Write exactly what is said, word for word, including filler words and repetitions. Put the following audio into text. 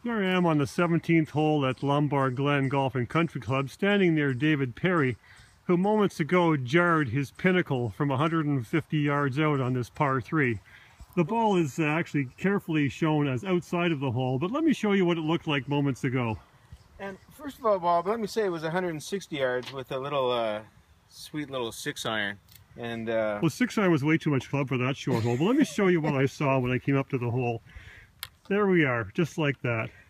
Here I am on the seventeenth hole at Lombard Glen Golf and Country Club, standing near David Perry, who moments ago jarred his pinnacle from one hundred fifty yards out on this par three. The ball is uh, actually carefully shown as outside of the hole, but let me show you what it looked like moments ago. And first of all, Bob, let me say it was one hundred sixty yards with a little uh, sweet little six iron. And uh, well, six iron was way too much club for that short hole, but let me show you what I saw when I came up to the hole. There we are, just like that.